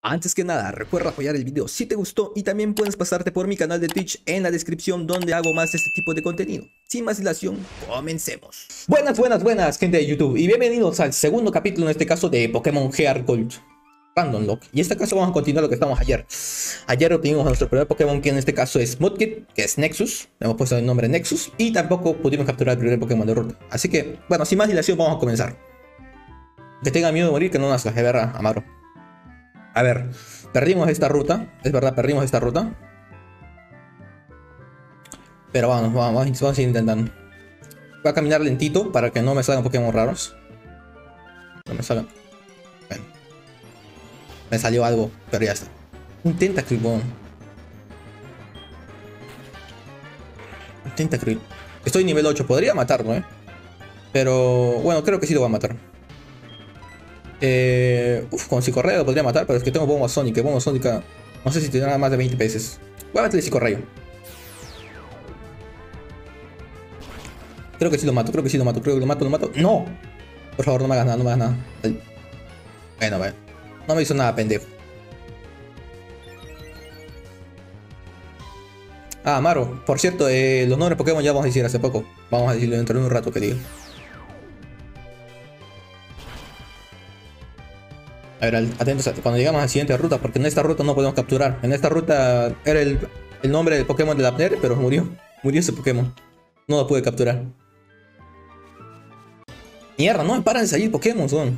Antes que nada, recuerda apoyar el video si te gustó y también puedes pasarte por mi canal de Twitch en la descripción donde hago más de este tipo de contenido. Sin más dilación, comencemos. Buenas gente de YouTube y bienvenidos al segundo capítulo en este caso de Pokémon Heart Gold Random Lock. Y en este caso vamos a continuar lo que estamos ayer. Ayer obtuvimos a nuestro primer Pokémon, que en este caso es Mudkip, que es Nexus. Le hemos puesto el nombre Nexus y tampoco pudimos capturar el primer Pokémon de ruta. Así que, bueno, sin más dilación vamos a comenzar. Que tenga miedo de morir, que no nazca, de verdad, Amaro. A ver, perdimos esta ruta. Es verdad, perdimos esta ruta. Pero vamos a ir intentando. Voy a caminar lentito para que no me salgan Pokémon raros. No me salgan. Bueno. Me salió algo, pero ya está. Un Tentacruel. Un Tentacruel. Estoy nivel 8, podría matarlo, pero bueno, creo que sí lo voy a matar. Con Psicorrayo lo podría matar, pero es que tengo Bomba Sónica. Bomba Sónica no sé si tendrá más de 20 veces. Voy a meterle Psicorrayo. Creo que sí lo mato, creo que lo mato. ¡No! Por favor, no me hagas nada, no me hagas nada. Bueno. No me hizo nada, pendejo. Ah, Maro. Por cierto, los nombres de Pokémon ya vamos a decir hace poco. Vamos a decirlo dentro de un rato que digo. A ver, atentos cuando llegamos a la siguiente ruta, porque en esta ruta no podemos capturar. En esta ruta era el nombre del Pokémon de Lapner, pero murió. Murió ese Pokémon. No lo pude capturar. Mierda, no me paran de salir Pokémon, son.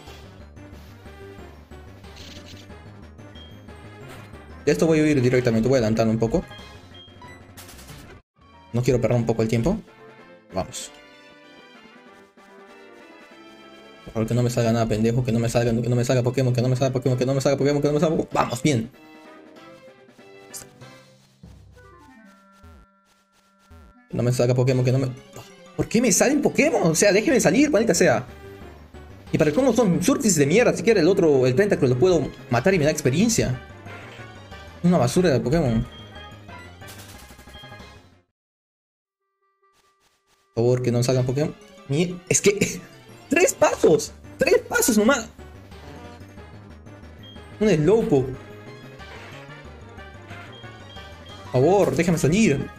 De esto voy a ir directamente, voy a adelantar un poco. No quiero perder un poco el tiempo. Vamos. Por favor, que no me salga nada, pendejo. Que no me salga Pokémon. Vamos, bien. Que no me salga Pokémon, ¿Por qué me salen Pokémon? O sea, déjenme salir, maldita sea. Y para cómo son Surtis de mierda. Si quiere el Tentacruel lo puedo matar y me da experiencia. Una basura de Pokémon. Por favor, que no salgan Pokémon. Es que... ¡Tres pasos nomás! Un Slowpoke. Por favor, déjame salir.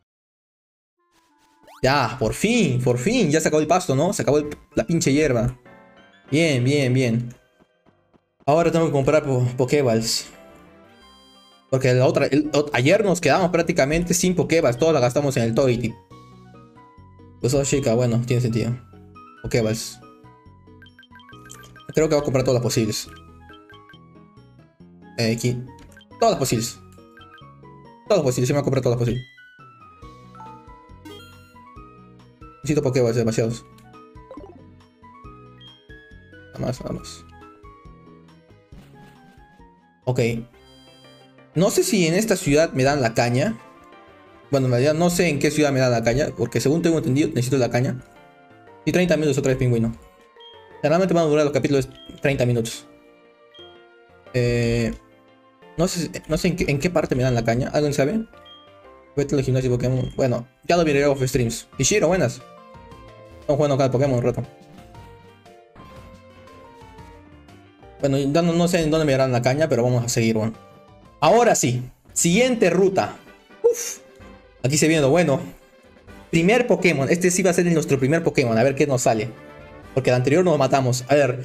Ya, por fin. Ya se acabó el pasto, ¿no? Se acabó la pinche hierba. Bien. Ahora tengo que comprar Pokéballs. Porque ayer nos quedamos prácticamente sin Pokéballs. Todos la gastamos en el Togetic. Pues oh, chica, bueno, tiene sentido. Pokéballs. Creo que voy a comprar todas las posibles. Aquí. Todas las posibles. Sí me voy a comprar todas las posibles. Necesito Pokéballs, demasiados. Vamos. Ok. No sé si en esta ciudad me dan la caña. Bueno, en realidad no sé en qué ciudad me dan la caña. Porque según tengo entendido, necesito la caña. Y 30 minutos otra vez pingüino. Generalmente van a durar los capítulos 30 minutos. No sé en qué parte me dan la caña. ¿Alguien sabe? Vete al gimnasio Pokémon. Bueno, ya lo miré off streams. Ishiro, buenas. Estamos jugando acá Pokémon un rato. Bueno, no sé en dónde me darán la caña, pero vamos a seguir, bueno. Ahora sí. Siguiente ruta. Aquí se viene lo bueno. Primer Pokémon. Este sí va a ser nuestro primer Pokémon. A ver qué nos sale. Porque el anterior nos matamos. A ver.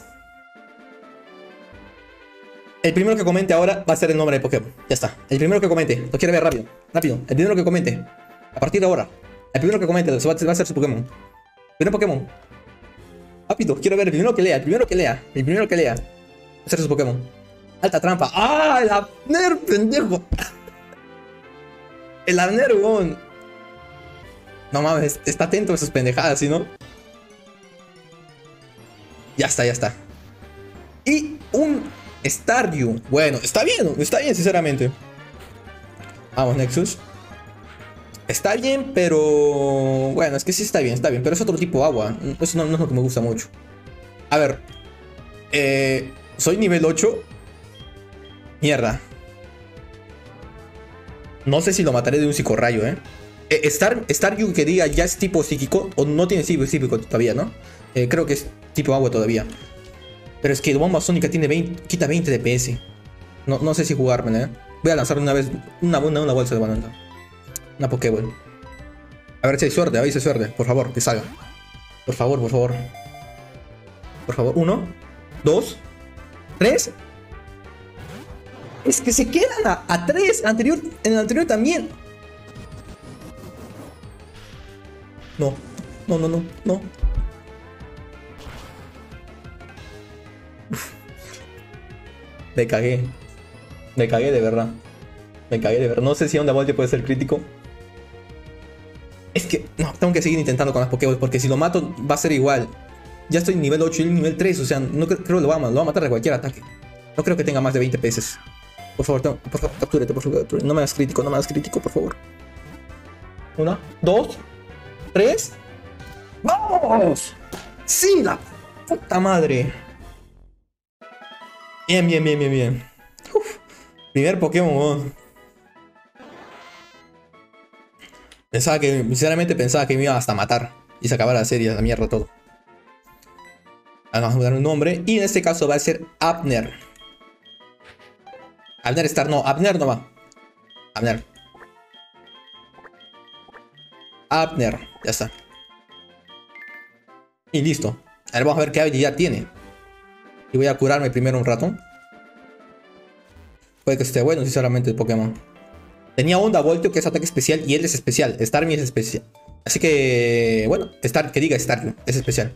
El primero que comente ahora va a ser el nombre de Pokémon. Ya está. El primero que comente. Lo quiero ver rápido. El primero que comente. A partir de ahora. El primero que comente va a ser su Pokémon. Primer Pokémon. Rápido. Quiero ver el primero que lea. Va a ser su Pokémon. Alta trampa. ¡Ah! El Abner, pendejo. El Abner, weón. No mames. Está atento a sus pendejadas, ¿sí, no? Ya está. Y un Staryu. Bueno, está bien, sinceramente. Vamos, Nexus. Está bien, pero... Bueno, es que sí está bien. Pero es otro tipo de agua. Eso no es lo que me gusta mucho. A ver. Soy nivel 8. Mierda. No sé si lo mataré de un Psicorrayo, Staryu que diga ya es tipo psíquico. O no tiene tipo psíquico todavía, ¿no? Creo que es tipo agua todavía. Pero es que bomba sónica tiene 20, quita 20 DPS. No sé si jugármela, ¿eh? Voy a lanzar una vez una bolsa de banana. Una Pokéball. A ver si hay suerte, a ver si hay suerte. Por favor, que salga. Por favor, por favor. Por favor. 1, 2, 3. Es que se quedan a 3. En el anterior también. No. No. Me cagué. Me cagué de verdad. No sé si Onda Volte puede ser crítico. Es que no, tengo que seguir intentando con las Pokéballs porque si lo mato va a ser igual. Ya estoy en nivel 8 y nivel 3, o sea, no creo que lo va a matar de cualquier ataque. No creo que tenga más de 20 peces. Por favor, captúrate, por favor, captúrate. No me hagas crítico, por favor. 1, 2, 3. ¡Vamos! ¡Sí, la puta madre! Bien. Uf, primer Pokémon. Sinceramente pensaba que me iba hasta matar y se acabara la serie, la mierda todo. Vamos a dar un nombre y en este caso va a ser Abner. Abner no va. Abner, ya está. Y listo. Ahora vamos a ver qué habilidad tiene. Y voy a curarme primero un rato. Puede que esté bueno, sinceramente, el Pokémon. Tenía Onda Voltio, que es ataque especial, y él es especial. Starmie es especial. Así que, bueno, que diga Starmie, es especial.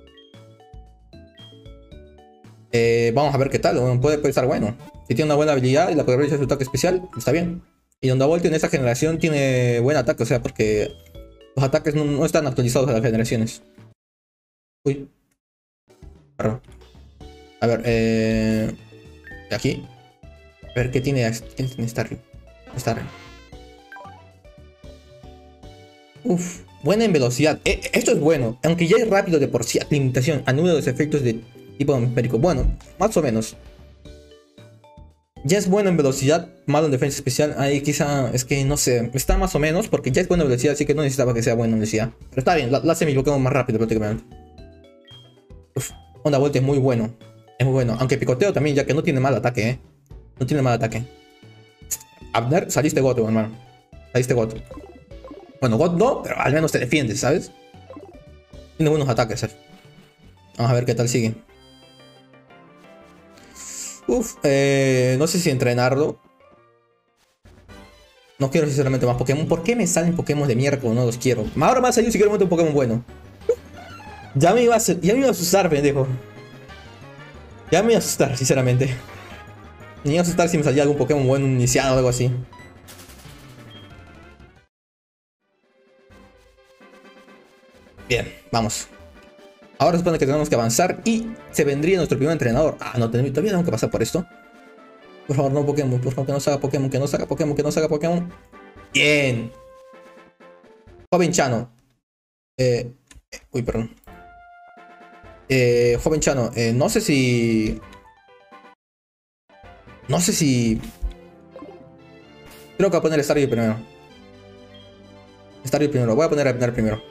Vamos a ver qué tal. Bueno, puede estar bueno. Si tiene una buena habilidad y la probabilidad de su ataque especial, está bien. Y Onda Voltio en esta generación tiene buen ataque, o sea, porque los ataques no están actualizados a las generaciones. Uy. Claro. A ver, aquí. A ver, ¿qué tiene Starmie? Uf, buena en velocidad. Esto es bueno, aunque ya es rápido de por sí. Limitación a número de los efectos de tipo atmosférico. Bueno, más o menos. Ya es bueno en velocidad, malo en defensa especial. Ahí quizá, es que no sé, está más o menos porque ya es bueno en velocidad, así que no necesitaba que sea bueno en velocidad. Pero está bien, la hace mi Pokémon más rápido prácticamente. Uf, Onda Volt es muy bueno. Es muy bueno, aunque picoteo también, ya que no tiene mal ataque, No tiene mal ataque. Abner, saliste goto, hermano. Saliste goto. Bueno, God no, pero al menos te defiendes, ¿sabes? Tiene buenos ataques, Vamos a ver qué tal sigue. Uf, no sé si entrenarlo. No quiero sinceramente más Pokémon. ¿Por qué me salen Pokémon de mierda cuando no los quiero? Ahora más salió si quiero meter un Pokémon bueno. Ya me iba a asustar, pendejo. Ya me iba a asustar, sinceramente. Me iba a asustar si me salía algún Pokémon bueno iniciado o algo así. Bien, vamos. Ahora se supone que tenemos que avanzar y se vendría nuestro primer entrenador. Ah, no, todavía tengo que pasar por esto. Por favor, no Pokémon, por favor, que no salga Pokémon, que no salga Pokémon. Bien. Joven Chano. Uy, perdón. Joven Chano, no sé si... Creo que voy a poner Staryu primero. Voy a poner a Abner primero.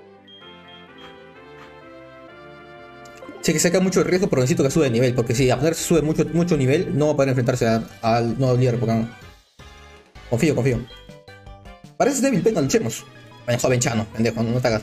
Sé que saca mucho riesgo, pero necesito que sube de nivel. Porque si Abner sube mucho nivel, no va a poder enfrentarse al nuevo líder Pokémon. Confío. Parece débil, pero no luchemos. Bueno, joven Chano, pendejo, no te hagas.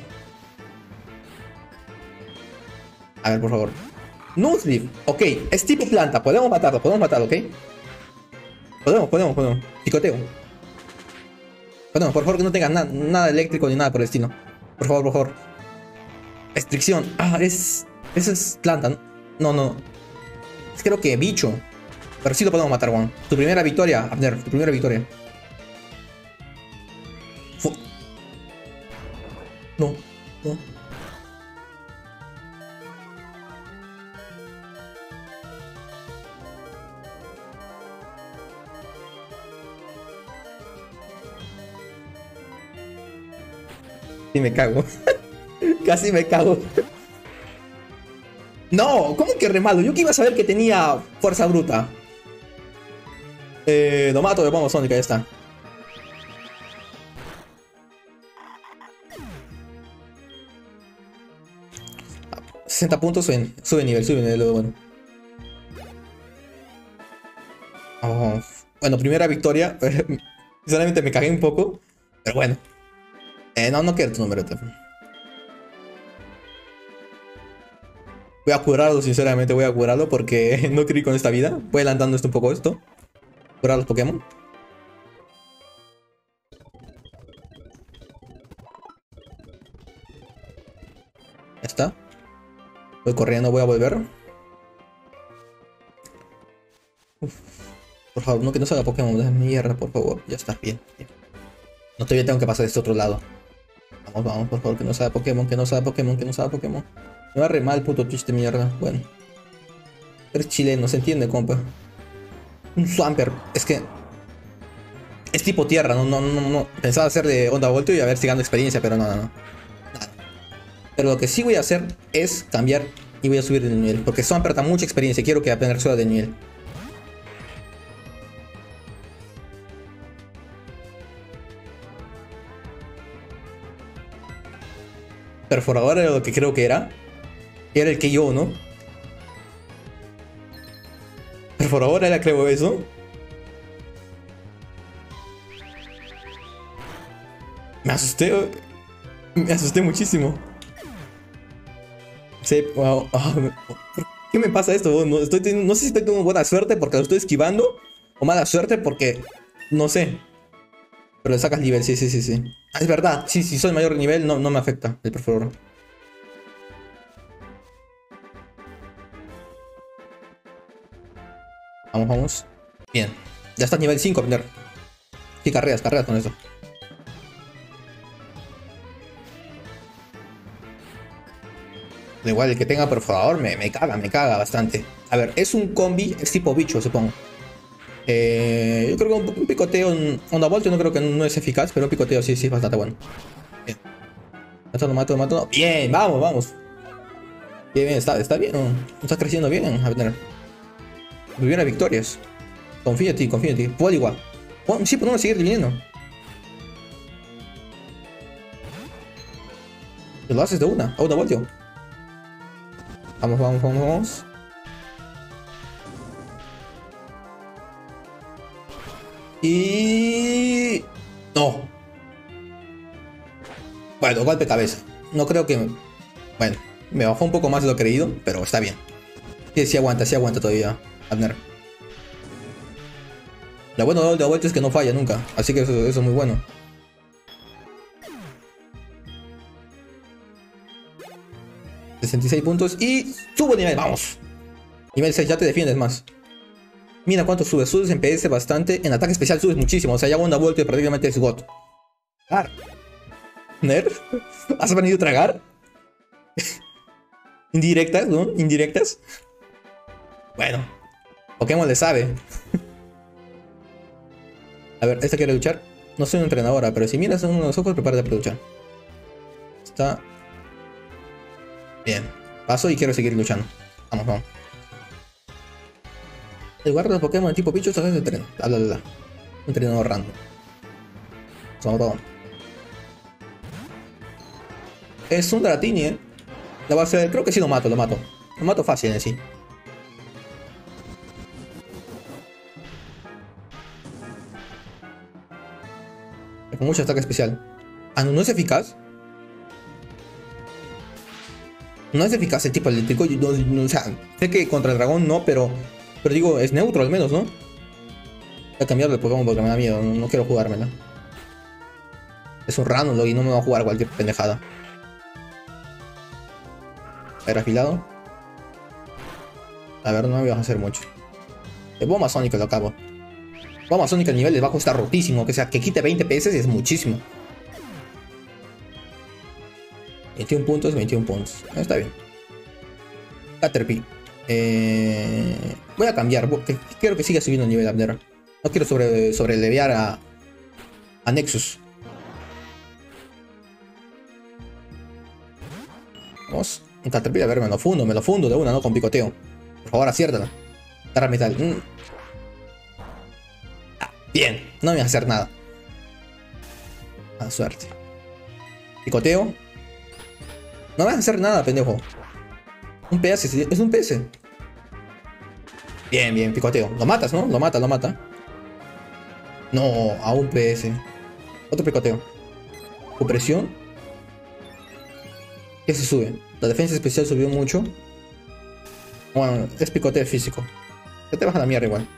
A ver, por favor. Nuzleaf, ok, es tipo planta, podemos matarlo, ¿ok? Podemos. Picoteo. Podemos, por favor, que no tenga nada eléctrico ni nada por el estilo. Por favor. Restricción. Ah, esa es planta. No. Es creo que bicho. Pero sí lo podemos matar, Juan. Tu primera victoria, Abner, tu primera victoria. No. Sí me cago. Casi me cago. No, ¿cómo que re malo? Yo que iba a saber que tenía fuerza bruta. Lo mato de bomba sónica, ya está. $60 puntos, sube nivel, bueno. Oh, bueno, primera victoria. Sinceramente me cagué un poco. Pero bueno. No quiero tu número de teléfono. Voy a curarlo, sinceramente, voy a curarlo porque no quiero ir con esta vida. Voy adelantando esto un poco esto. Curar los Pokémon. Ya está. Voy corriendo, voy a volver. Uf. Por favor, no que no salga Pokémon de mierda, por favor. Ya está, bien, bien. No, todavía tengo que pasar este otro lado. Vamos, vamos, por favor, que no salga Pokémon, que no salga Pokémon, que no salga Pokémon. Me va re mal, puto Twitch de mierda. Bueno. Eres chileno, se entiende, compa. Un Swampert. Es que... es tipo tierra, no. Pensaba hacer de onda voltio y a ver si gano experiencia, pero no. Nada. Pero lo que sí voy a hacer es cambiar y voy a subir de nivel. Porque Swampert da mucha experiencia y quiero que aprender suba de nivel. Perforador era lo que creo que era. Era el que yo, ¿no? Perforador era, creo, eso. Me asusté. Me asusté muchísimo. Sí, wow. ¿Por qué me pasa esto? No sé si estoy teniendo buena suerte porque lo estoy esquivando. O mala suerte porque... no sé. Pero le sacas nivel, sí. Ah, es verdad. Sí, si soy mayor nivel no me afecta el perforador. Vamos. Bien. Ya estás nivel 5 a aprender. Sí, carreras con eso. Da igual, el que tenga perforador me caga bastante. A ver, es un combi, es tipo bicho, supongo. Yo creo que un picoteo en onda voltio no creo que no es eficaz, pero un picoteo sí es bastante bueno. Bien. Mato. Bien, vamos. Bien, está bien. Está creciendo bien, Abner. Muy bien a victorias. Confía en ti. Puedo igual. Sí, podemos seguir dividiendo. Lo haces de una, a onda voltio. Vamos. Y... no. Bueno, golpe cabeza. No creo que... bueno, me bajó un poco más de lo creído, pero está bien. Sí aguanta todavía, Abner. Lo bueno de la vuelta es que no falla nunca, así que eso es muy bueno. $66 puntos y subo nivel, vamos. Nivel 6, ya te defiendes más. Mira cuánto subes, en PS bastante, en ataque especial subes muchísimo, o sea, ya hago una vuelta y prácticamente es GOT. ¿Nerf? ¿Has venido a tragar? Indirectas, ¿no? Indirectas. Bueno, Pokémon le sabe. A ver, ¿esta quiere luchar? No soy una entrenadora, pero si miras uno de los ojos, prepárate para luchar. Está... bien. Paso y quiero seguir luchando. Vamos. El lugar de los Pokémon de tipo bicho es de tren. Bla. Un entrenador random. Vamos. Es un Dratini, ¿eh? La va a hacer... creo que sí lo mato. Lo mato fácil en sí. Con mucho ataque especial. Ah, ¿no es eficaz? No es eficaz el tipo eléctrico. O sea, sé que contra el dragón no, pero digo, es neutro al menos, ¿no? Voy a cambiarlo de Pokémon porque me da miedo. No quiero jugármela. Es un random y no me va a jugar cualquier pendejada. Era afilado. A ver, no me vas a hacer mucho. El Bomba Sónica lo acabo. Bomba Sónica a nivel de bajo está rotísimo. O sea, que quite 20 PS es muchísimo. 21 puntos. Está bien. Caterpie. Voy a cambiar. Porque quiero que siga subiendo el nivel de Abner. No quiero sobrelevear a Nexus. Vamos. Un Caterpie, a ver, me lo fundo de una, ¿no? Con picoteo. Por favor, aciértala. Terra metal. Bien, no me va a hacer nada. A suerte. Picoteo. No me vas a hacer nada, pendejo. Un PS, es un PS. Bien, bien, picoteo. Lo matas, ¿no? Lo mata, lo mata. No, a un PS. Otro picoteo. Opresión. ¿Qué se sube? La defensa especial subió mucho. Bueno, es picoteo físico. Ya te baja la mierda igual.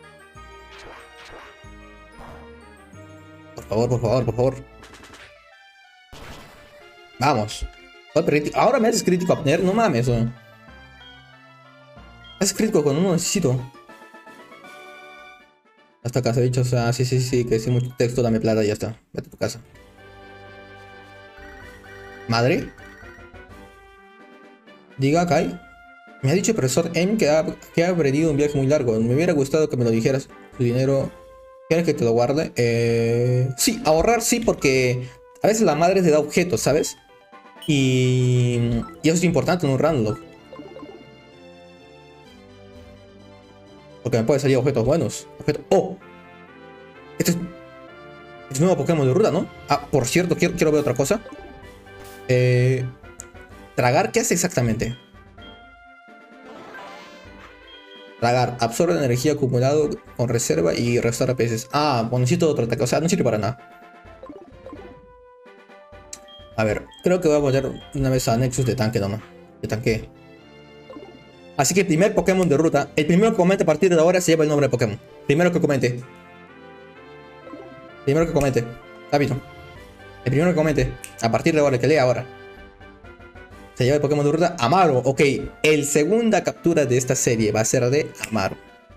Por favor, por favor, por favor. Vamos. Ahora me haces crítico a Abner, no mames, weón. Haces crítico cuando no necesito. Hasta casa, bichos. Ah, sí, sí, sí, que sí, mucho texto, dame plata y ya está. Vete a tu casa. Madre. Diga, Kai. Me ha dicho el profesor M que ha aprendido un viaje muy largo. Me hubiera gustado que me lo dijeras. Tu dinero. ¿Quieres que te lo guarde? Sí, ahorrar sí, porque a veces la madre te da objetos, ¿sabes? Y eso es importante en un random. Porque me pueden salir objetos buenos. ¡Oh! Este es nuevo Pokémon de ruta, ¿no? Ah, por cierto, quiero ver otra cosa. Tragar, ¿qué hace exactamente? Tragar, absorbe la energía acumulada con reserva y restaura peces. Ah, bueno, necesito otro ataque, o sea, no sirve para nada. A ver, creo que voy a poner una vez a Nexus de tanque nomás. De tanque. Así que el primer Pokémon de ruta, el primero que comente a partir de ahora se lleva el nombre de Pokémon. Primero que comente. Primero que comente. Rápido. El primero que comente a partir de ahora, el que lea ahora. Se lleva el Pokémon de ruta Amaro. Ok, el segunda captura de esta serie va a ser de Amaro.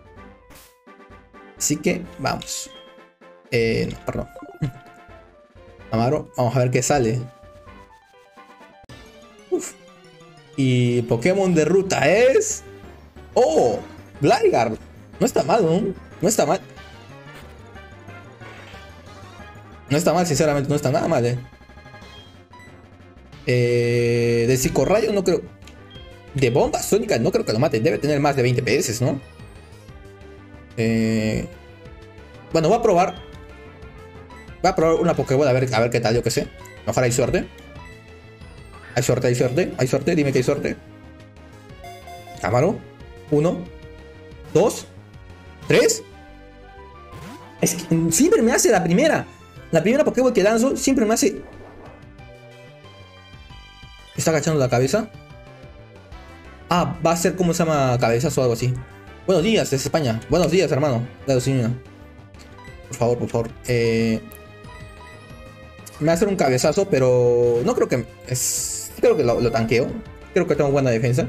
Así que vamos. No, perdón. Amaro, vamos a ver qué sale. Uf. Y Pokémon de ruta es... ¡Oh! Gligar. No está mal, ¿no? No está mal. No está mal, sinceramente, no está nada mal, de psicorrayo no creo. De bomba sónica no creo que lo mate. Debe tener más de 20 PS, ¿no? Bueno, voy a probar. Voy a probar una Pokébola a ver qué tal, yo qué sé. Mejor hay suerte. Hay suerte, hay suerte, hay suerte. Dime que hay suerte. Cámaro. 1, 2, 3. Es que siempre me hace la primera. La primera Pokéball que lanzo siempre me hace... ¿Está agachando la cabeza? Ah, va a ser como se llama cabezazo o algo así. Buenos días, desde España. Buenos días, hermano. Por favor, por favor. Me va a hacer un cabezazo, pero no creo que... Creo que lo tanqueo. Creo que tengo buena defensa.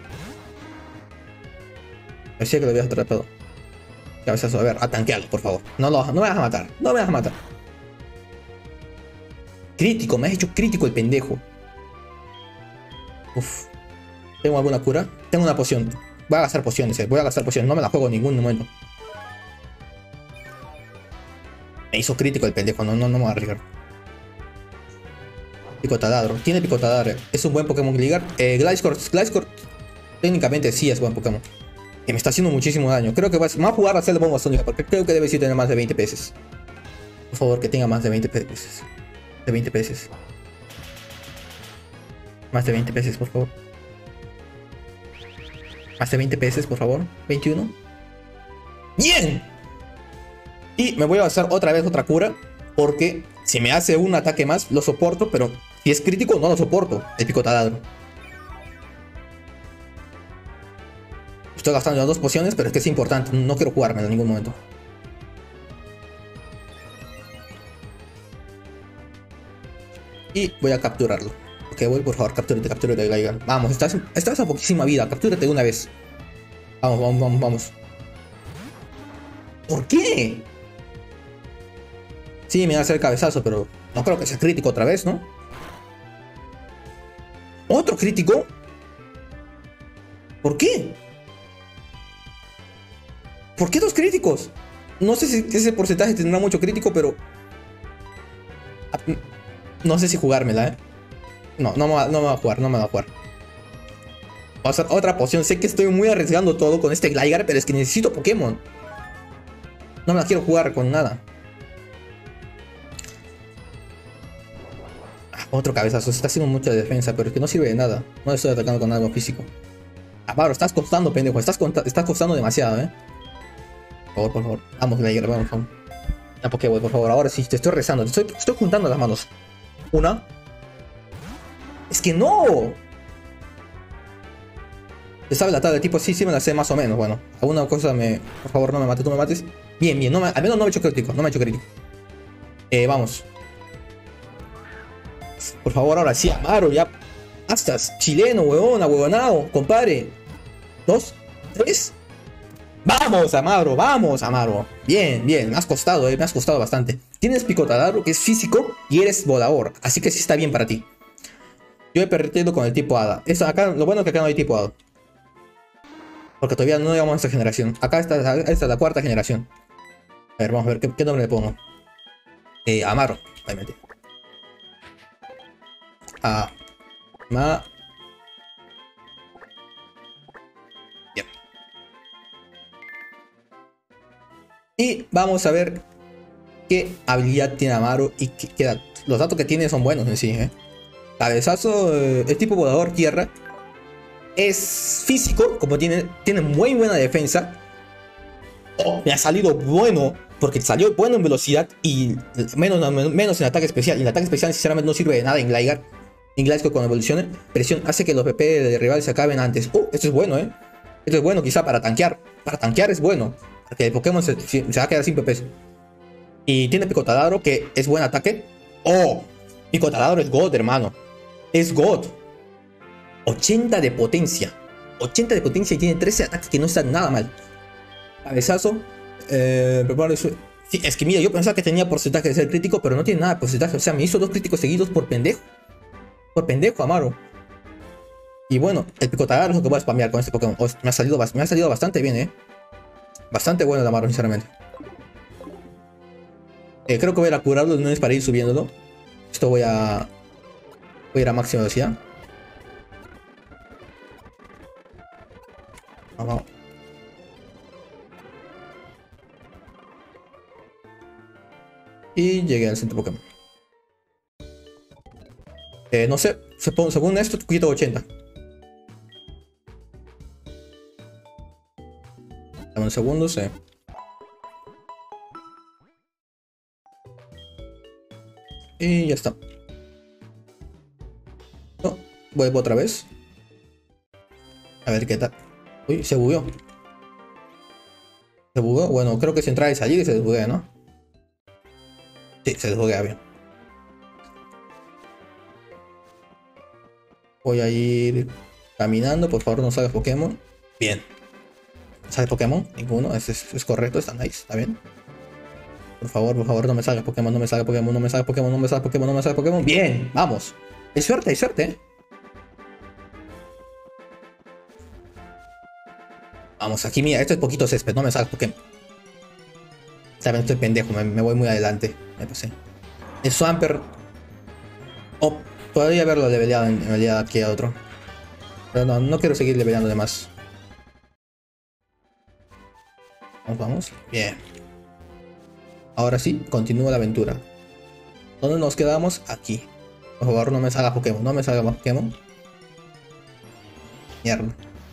Parecía que lo había tratado. Cabezazo, a ver, a tanquearlo, por favor. No me vas a matar. No me vas a matar. Crítico, me has hecho crítico el pendejo. Uf. ¿Tengo alguna cura? Tengo una poción. Voy a gastar pociones, voy a gastar pociones. No me la juego en ningún momento. Me hizo crítico el pendejo, no me voy a arriesgar. Picotaladro. Tiene Picotaladro. Es un buen Pokémon Gligar. Gliscor técnicamente sí es buen Pokémon. Que me está haciendo muchísimo daño. Creo que va a jugar a hacer la bomba sónica. Porque creo que debe tener más de 20 peces. Por favor, que tenga más de 20 peces. De 20 peces. Más de 20 peces, por favor. Más de 20 peces, por favor. 21. ¡Bien! Y me voy a hacer otra vez otra cura. Porque si me hace un ataque más, lo soporto. Pero si es crítico, no lo soporto. El Picotaladro. Estoy gastando las 2 pociones, pero es que es importante. No quiero jugármelo en ningún momento. Y voy a capturarlo. Ok, voy, por favor, captúrate de Gligar. Vamos, estás a poquísima vida. Captúrate de una vez. Vamos. ¿Por qué? Sí, me va a hacer cabezazo, pero no creo que sea crítico otra vez, ¿no? ¿Otro crítico? ¿Por qué? ¿Por qué 2 críticos? No sé si ese porcentaje tendrá mucho crítico, pero... No sé si jugármela, No me va a jugar. Voy a hacer otra poción. Sé que estoy muy arriesgando todo con este Gligar, pero es que necesito Pokémon. No me la quiero jugar con nada. Otro cabezazo. Se está haciendo mucha defensa, pero es que no sirve de nada. No le estoy atacando con algo físico. Amaro, estás costando, pendejo. Estás costando demasiado, Por favor, por favor. Vamos, Lager, vamos, vamos. Una Pokéball, por favor. Ahora sí, te estoy rezando. Te estoy juntando las manos. Una. Es que no. ¿Te sabe la tabla de tipo? Sí, sí me la sé más o menos. Bueno, alguna cosa me... Por favor, no me mates, no me mates. Bien, bien. Al menos no me he hecho crítico. No me he hecho crítico. Vamos. Por favor, ahora sí, Amaro, ya. Hasta chileno, huevona, huevonao, compadre. 2, 3. Vamos, Amaro. Bien, bien. Me has costado, me has costado bastante. Tienes picotadaro, que es físico, y eres volador. Así que sí está bien para ti. Yo he perdido con el tipo hada. Acá, lo bueno es que acá no hay tipo hada. Porque todavía no llegamos a esta generación. Acá está, esta es la cuarta generación. A ver, vamos a ver qué nombre le pongo. Amaro, obviamente. Yep. Y vamos a ver qué habilidad tiene Amaro y los datos que tiene son buenos en sí, Cabezazo, es tipo volador tierra. Es físico, como tiene muy buena defensa. Oh, me ha salido bueno, porque salió bueno en velocidad y menos en ataque especial. Y el ataque especial sinceramente no sirve de nada en Gligar. En Gliscor con evolución, presión hace que los PP de rival se acaben antes. Esto es bueno, Esto es bueno quizá para tanquear. Para tanquear es bueno, porque el Pokémon se va a quedar sin PPs. Y tiene Picotadabro, que es buen ataque. Picotadabro es God, hermano. Es God. 80 de potencia. 80 de potencia y tiene 13 ataques, que no están nada mal. Cabezazo. Sí, es que mira, yo pensaba que tenía porcentaje de ser crítico, pero no tiene nada de porcentaje. O sea, me hizo 2 críticos seguidos por pendejo. Por pendejo, Amaro. Y bueno, el Picotadabro es lo que voy a spamear con este Pokémon. Me ha salido bastante bien, Bastante bueno el Amaro, sinceramente. Creo que voy a ir a curarlo de una vez para ir subiéndolo. Esto voy a ir a máxima velocidad. Vamos. Y llegué al centro Pokémon. No sé, según esto, quito 80. Dame un segundo, Y ya está. No, vuelvo otra vez. A ver qué tal. Uy, se bugueó. Se bugueó. Bueno, creo que si entrar y salir se desbuguea, ¿no? Sí, se desbuguea bien. Voy a ir caminando. Por favor, no salga Pokémon. Bien. ¿Sale Pokémon? Ninguno. Es correcto, está nice, está bien. Por favor, no me salga Pokémon, no me salga Pokémon, no me salga Pokémon, no me salga Pokémon, no me salga Pokémon. Bien, vamos. Hay suerte, Vamos, aquí mira, esto es poquito césped, no me salga Pokémon. Saben, estoy pendejo, me voy muy adelante. Me pasé. El Swampert. Podría haberlo leveleado en realidad aquí a otro. Pero no quiero seguir leveleando de más. Vamos. Bien. Ahora sí, continúa la aventura. ¿Dónde nos quedamos? Aquí. Por favor, no me salga Pokémon, no me salga más Pokémon. Mierda.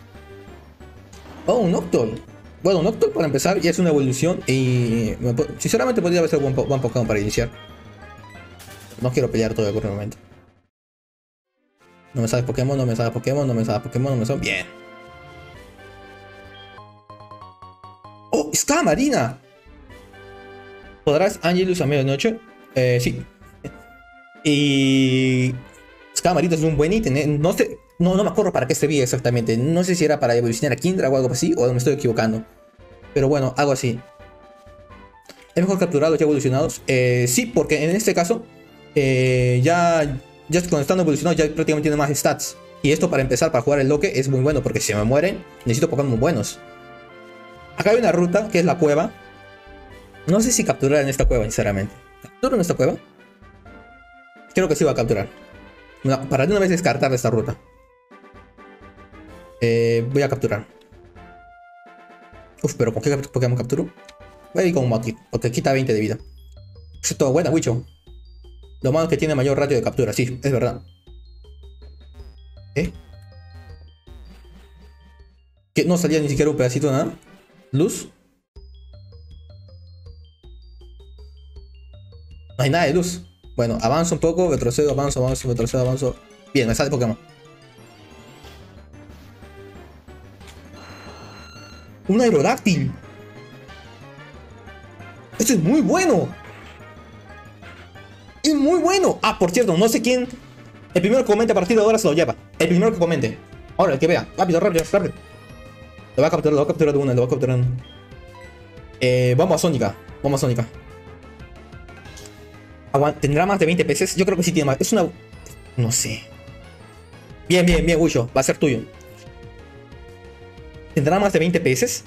Un Noctowl. Bueno, Noctowl para empezar ya es una evolución y sinceramente podría ser buen Pokémon para iniciar. No quiero pelear todo por el momento. No me sale Pokémon, no me sale Pokémon, no me sale Pokémon, no me sale... Bien. ¡Oh! ¡Escama marina! ¿Podrás Angelus a medianoche? Sí. Y... Escama marina es un buen ítem, No sé... No me acuerdo para qué servía exactamente. No sé si era para evolucionar a Kindra o algo así, o me estoy equivocando. Pero bueno, algo así. ¿Es mejor capturar los ya evolucionados? Sí, porque en este caso, ya cuando están evolucionados ya prácticamente tienen más stats. Y esto para empezar, para jugar el Loque, es muy bueno, porque si me mueren, necesito Pokémon muy buenos. Acá hay una ruta, que es la cueva. No sé si capturar en esta cueva, sinceramente. ¿Capturo en esta cueva? Creo que sí va a capturar. Para de una vez descartar esta ruta. Voy a capturar. Pero ¿con qué Pokémon capturo? Voy a ir con Mudkip, porque quita 20 de vida. Es todo buena, Wicho. Lo malo es que tiene mayor ratio de captura, sí, es verdad. Que no salía ni siquiera un pedacito de nada. Luz. No hay nada de luz. Bueno, avanzo un poco, retrocedo, avanzo, avanzo, retrocedo, avanzo. Bien, me sale Pokémon. Un Aerodáctil. Esto es muy bueno. Es muy bueno. Ah, por cierto, no sé quién. El primero que comente a partir de ahora se lo lleva. El primero que comente. Ahora, el que vea. Rápido, rápido, rápido. Lo va a capturar de una, lo va a capturar de una. Vamos a Sónica. Vamos a Sónica. ¿Tendrá más de 20 peces? Yo creo que sí tiene más. Es una... No sé. Bien, bien, bien, Wisho. Va a ser tuyo. ¿Tendrá más de 20 peces?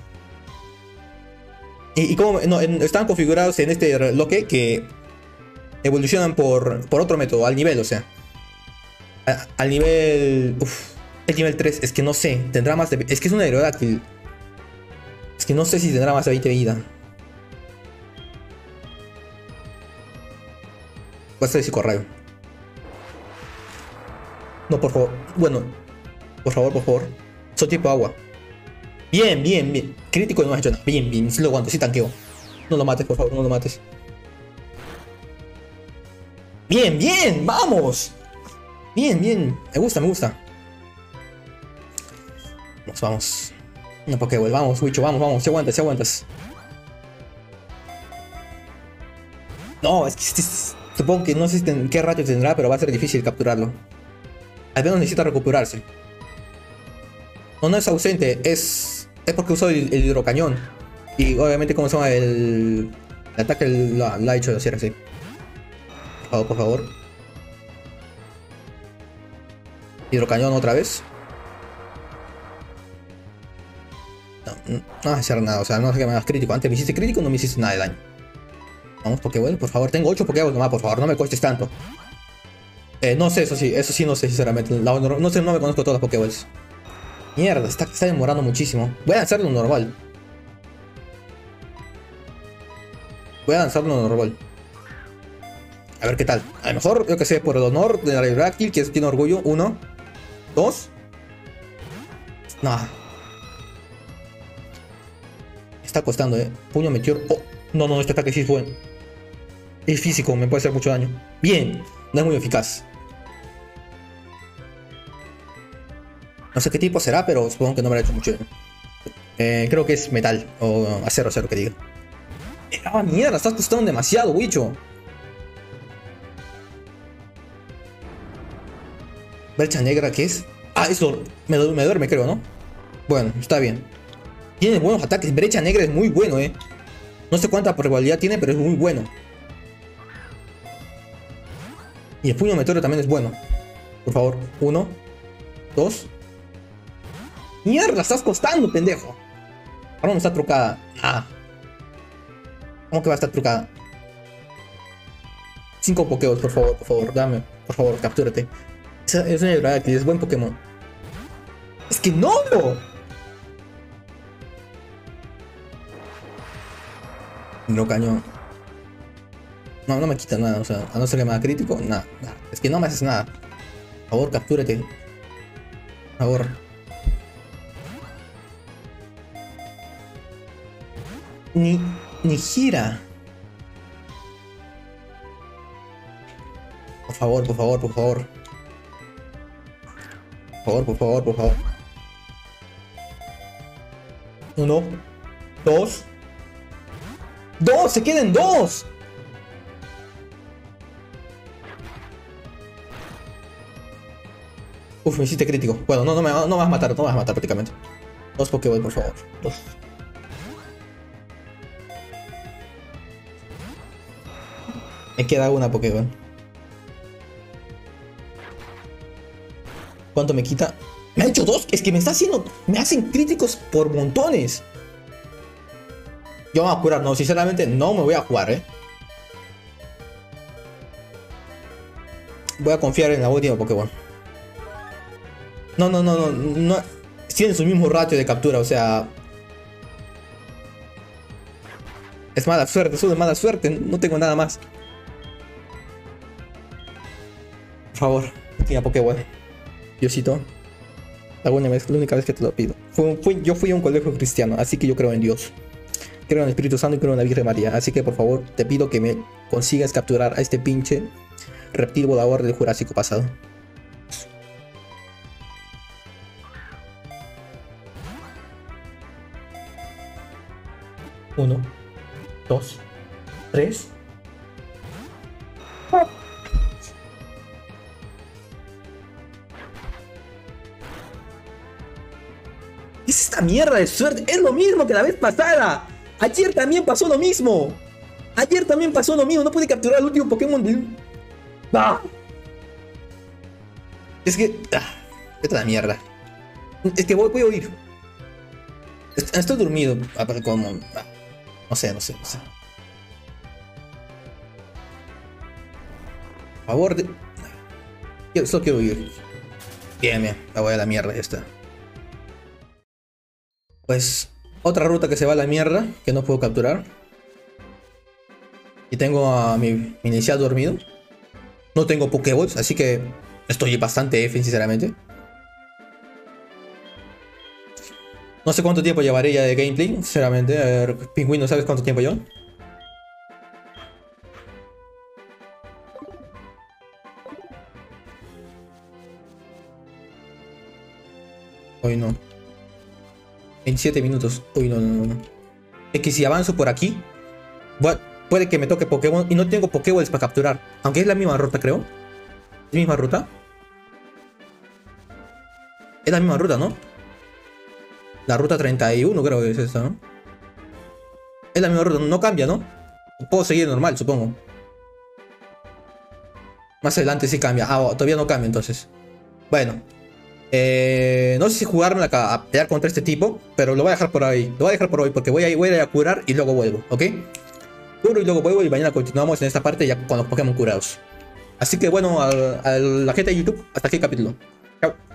Y como no, están configurados en este bloque que evolucionan por otro método, al nivel, o sea. Al nivel... Uf, el nivel 3, es que no sé. Tendrá más de... Es que es un Aerodáctil. Es que no sé si tendrá más de 20 vida. Va a ser psicorrayo. No, por favor. Bueno. Por favor, por favor. Soy tipo agua. Bien, bien, bien. Crítico no has hecho nada. Bien, bien. Sí lo aguanto, sí tanqueo. No lo mates, por favor, no lo mates. Bien, bien. Vamos. Bien, bien. Me gusta, me gusta. Vamos, vamos. Una Pokéball. Vamos, Wicho, vamos, vamos. Si aguantas, si aguantas. No, es que supongo que no sé qué ratio tendrá, pero va a ser difícil capturarlo. Al menos necesita recuperarse. No, no es ausente, es porque usó el hidrocañón. Y obviamente, como se llama, el ataque lo ha hecho de hacer así. Por favor, por favor. Hidrocañón otra vez. No, no vas a hacer nada, o sea, no sé qué me hagas crítico. Antes me hiciste crítico, no me hiciste nada de daño. Vamos, Pokéball, por favor. Tengo 8 Pokéballs nomás, por favor, no me cuestes tanto. No sé, eso sí, no sé, sinceramente. No sé, no me conozco todas las Pokéballs. Mierda, está demorando muchísimo. Voy a lanzarlo normal. Voy a lanzarlo normal. A ver qué tal. A lo mejor, yo que sé, por el honor de Aerodáctil, que tiene orgullo. 1, 2. No. Está costando, Puño meteor. Oh, no, no, este ataque sí es bueno. Es físico, me puede hacer mucho daño. Bien, no es muy eficaz. No sé qué tipo será, pero supongo que no me ha hecho mucho daño. Creo que es metal o acero, que diga. Ah, mierda, estás costando demasiado, Wicho. Brecha negra, ¿qué es? Ah, eso me duerme, creo, ¿no? Bueno, está bien. Tiene buenos ataques. Brecha negra es muy bueno, No sé cuánta probabilidad tiene, pero es muy bueno. Y el puño meteoro también es bueno. Por favor, 1, 2. ¡Mierda! ¡Estás costando, pendejo! Ahora no está trucada. Ah. ¿Cómo que va a estar trucada? 5 Pokéballs, por favor, dame. Por favor, captúrate. Es una Aerodáctil, es buen Pokémon. ¡Es que no! No, cañón. No, no me quita nada, o sea, a no ser que me haga crítico, nada, nada. Es que no me haces nada. Por favor, captúrate. Por favor. Ni gira. Por favor, por favor, por favor. Por favor, por favor. 1, 2. ¡2! ¡Se queden 2! Uf, me hiciste crítico. Bueno, no me vas a matar, no me vas a matar prácticamente. 2 Pokéball, por favor. 2. Me queda una Pokéball. ¿Cuánto me quita? Me ha hecho 2. Es que me está haciendo... Me hacen críticos por montones. Yo me voy a curar. No, sinceramente no me voy a jugar, Voy a confiar en la última Pokémon. No. Tienen su mismo ratio de captura, o sea... Es mala suerte, solo es mala suerte. No tengo nada más. Por favor, última Pokémon. Diosito. La única vez que te lo pido. Yo fui a un colegio cristiano, así que yo creo en Dios. Creo en el Espíritu Santo y creo en la Virgen María. Así que por favor, te pido que me consigas capturar a este pinche reptil volador del Jurásico pasado. Uno, dos, tres. ¿Qué es esta mierda de suerte? Es lo mismo que la vez pasada. Ayer también pasó lo mismo. Ayer también pasó lo mismo. No pude capturar al último Pokémon de... ¡Ah! Es que... esta es la mierda. Es que voy a oír. Estoy dormido. Como... No sé. Por favor de... Solo quiero oír. Bien. La voy a la mierda esta. Pues... Otra ruta que se va a la mierda, que no puedo capturar. Y tengo a mi inicial dormido. No tengo Pokéballs, así que estoy bastante F, sinceramente. No sé cuánto tiempo llevaré ya de gameplay, sinceramente. A ver, Pingüino, ¿sabes cuánto tiempo yo? Hoy no. 27 minutos. Uy, no. Es que si avanzo por aquí, puede que me toque Pokémon y no tengo Pokéballs para capturar. Aunque es la misma ruta, creo. ¿Es la misma ruta? Es la misma ruta, ¿no? La ruta 31 creo que es esta, ¿no? Es la misma ruta, no cambia, ¿no? Puedo seguir normal, supongo. Más adelante sí cambia. Todavía no cambia entonces. Bueno. No sé si jugarme a pelear contra este tipo, pero lo voy a dejar por ahí. Lo voy a dejar por hoy porque voy a ir a curar y luego vuelvo, ¿ok? Curo y luego vuelvo y mañana continuamos en esta parte ya con los Pokémon curados. Así que bueno, a la gente de YouTube, hasta aquí el capítulo. Chao.